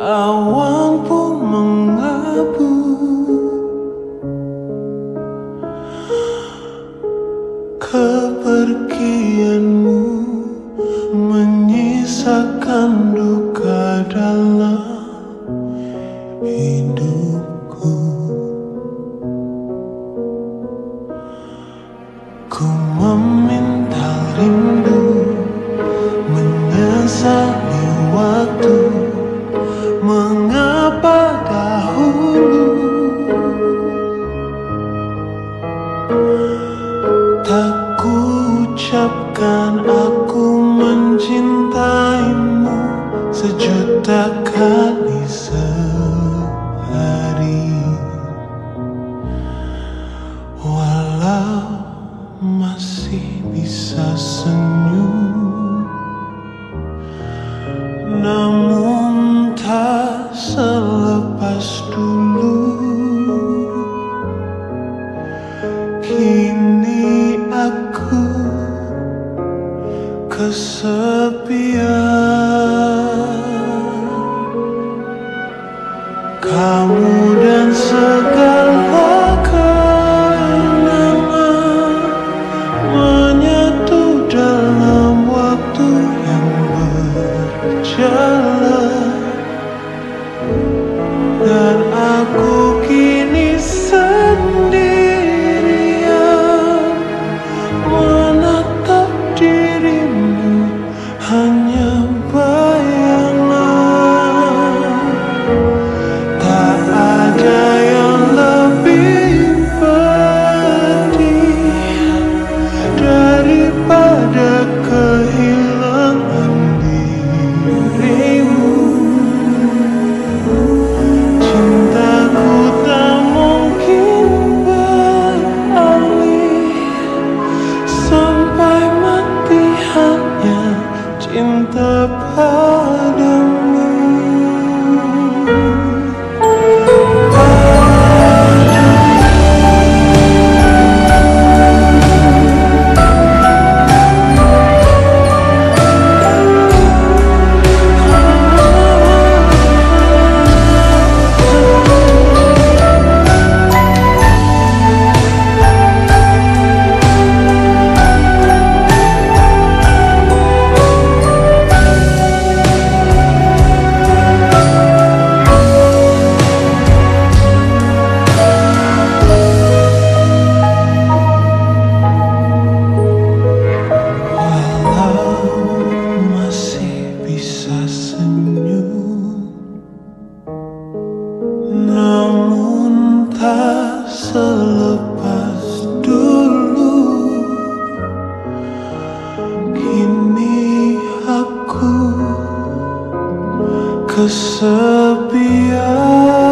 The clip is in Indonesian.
awan pun mengabu. Kepergianmu menyisakan duka dalam hidupku. Ku meminta rindu, menyesali waktu. Mengapa dahulu tak ku ucapkan aku mencintaimu sejuta kali sehari. Walau masih bisa senyum, namun tak selepas dulu. Kini aku kesepian. Kamu dan segala kenangan menyatu dalam waktu yang berjalan. Dan aku kini sendirian menatap dirimu, hanya bayangan. Tak ada yang lebih pedih daripada kehilangan dirimu. Cintaku tak mungkin beralih, sampai mati hanya cinta padamu. Namun tak selepas dulu. Kini aku kesepian.